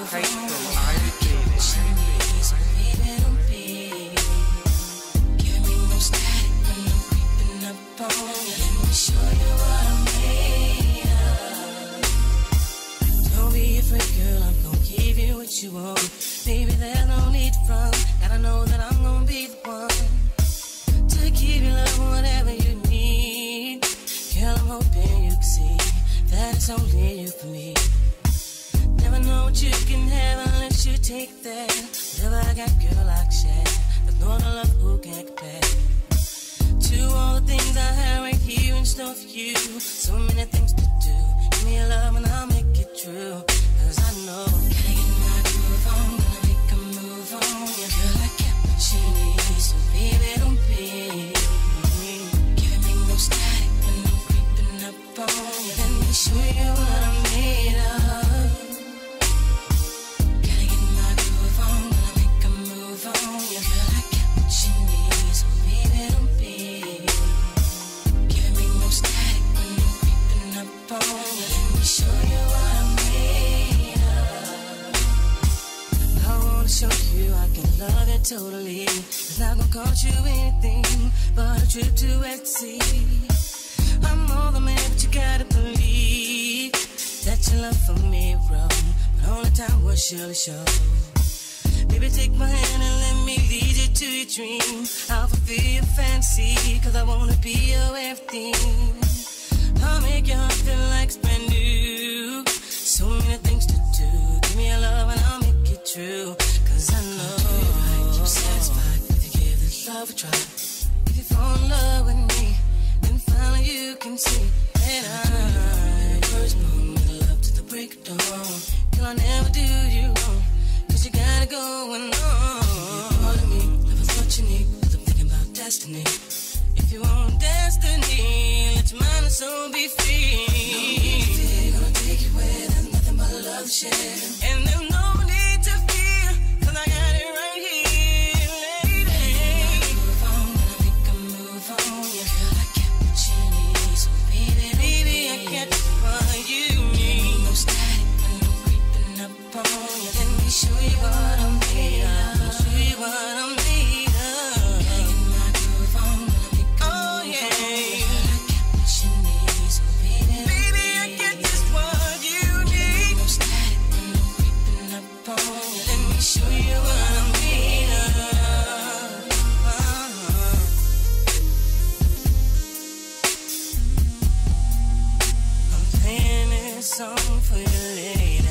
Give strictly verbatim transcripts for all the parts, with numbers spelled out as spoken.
Kate from IrieFeelin. Don't be afraid, girl, I'm gonna give you what you want. Baby, there's no need to front. Gotta know that I'm gonna be the one to give you love, whatever you need. Girl, I'm hoping you can see that it's only you for me. Never know what you can have unless you take that. Whatever I got, girl, I can share. There's no other love who can compare to all the things I have right here in store for you. So many things to do. Give me your love and I'll make it true. Cause I know, gotta get my groove on, gonna make a move on. Yeah, girl, I got what you need, so baby, don't be giving me no static when I'm creeping up on you. Let me show you what I'm made of. Gotta get my groove on, gonna make a move on. Yeah, girl, I got what you need, so baby, don't be giving me no static when I'm creeping up on you. Let me show you what I'm made of. I wanna show you I can love you totally. It's not gonna cost you anything but a trip to ecstasy. I'm more the man, but you gotta believe that your love for me wrong, but only time will surely show. Baby, take my hand and let me lead you to your dream. I'll fulfill your fantasy, cause I wanna be your everything. I'll make your heart feel like it's brand new. So many things to do. Give me your love and I'll make it true. Cause I know I'll do you right, keep satisfied if you give this love a try. If you fall in love with me, then finally you can see that I first born with love to the break of dawn. Girl, I'll never do you wrong, cause you got it going on. Part of me, love is what you need, cause I'm thinking about destiny. If you want destiny, let your mind and soul be free. No, gonna take you where there's nothing but love to share. And there's no need to fear, cause I got it right here, lady. Move on, gonna make a move on. Yeah, girl, I got what you need, so baby, baby, I got what you need. No static when I'm creeping up on you. Let me show you what I'm made of. Let me show you what I'm made of. Show you what I'm made of. I'm playing this song for you, lady.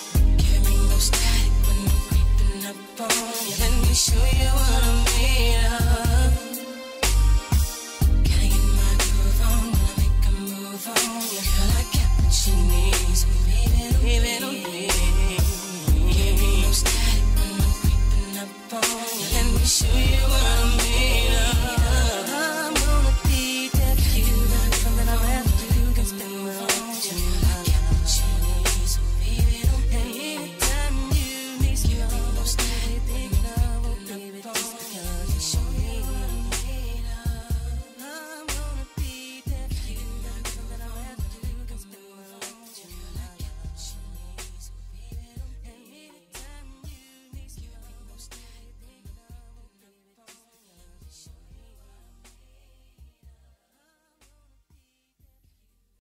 Show you what I'm made of.